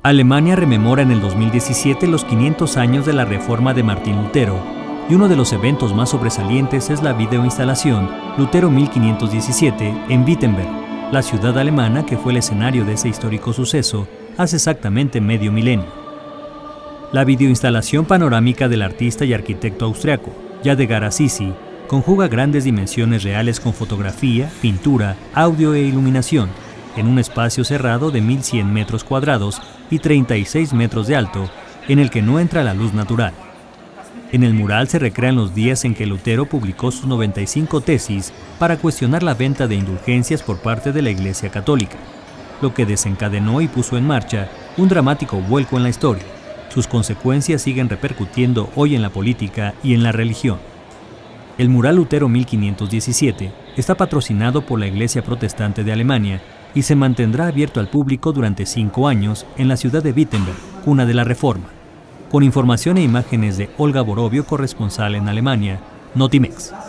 Alemania rememora en el 2017 los 500 años de la reforma de Martín Lutero, y uno de los eventos más sobresalientes es la videoinstalación Lutero 1517 en Wittenberg, la ciudad alemana que fue el escenario de ese histórico suceso hace exactamente medio milenio. La videoinstalación panorámica del artista y arquitecto austriaco Yadigar Azizi conjuga grandes dimensiones reales con fotografía, pintura, audio e iluminación, en un espacio cerrado de 1100 metros cuadrados y 36 metros de alto, en el que no entra la luz natural. En el mural se recrean los días en que Lutero publicó sus 95 tesis para cuestionar la venta de indulgencias por parte de la Iglesia Católica, lo que desencadenó y puso en marcha un dramático vuelco en la historia. Sus consecuencias siguen repercutiendo hoy en la política y en la religión. El mural Lutero 1517 está patrocinado por la Iglesia Protestante de Alemania y se mantendrá abierto al público durante 5 años en la ciudad de Wittenberg, cuna de la Reforma. Con información e imágenes de Olga Borovio, corresponsal en Alemania, Notimex.